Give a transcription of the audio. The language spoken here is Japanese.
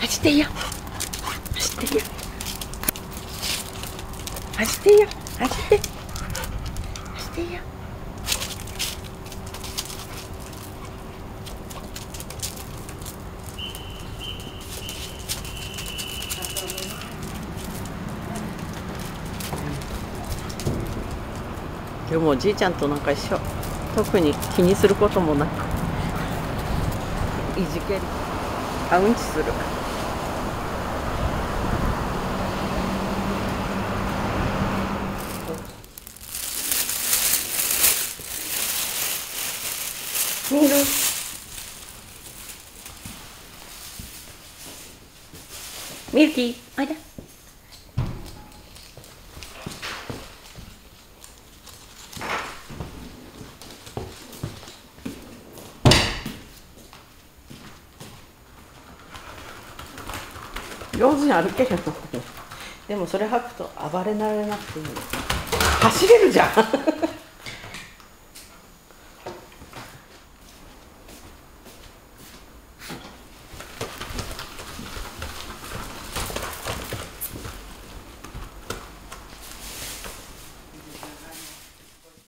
走っていいよ。走っていいよ。走っていいよ。走って。走っていいよ。今日もおじいちゃんとなんか一緒。特に気にすることもなくいじける。うんちする。見る。ミルキー、おいで。上手に歩けるの。でもそれ履くと暴れられなくていい。走れるじゃん。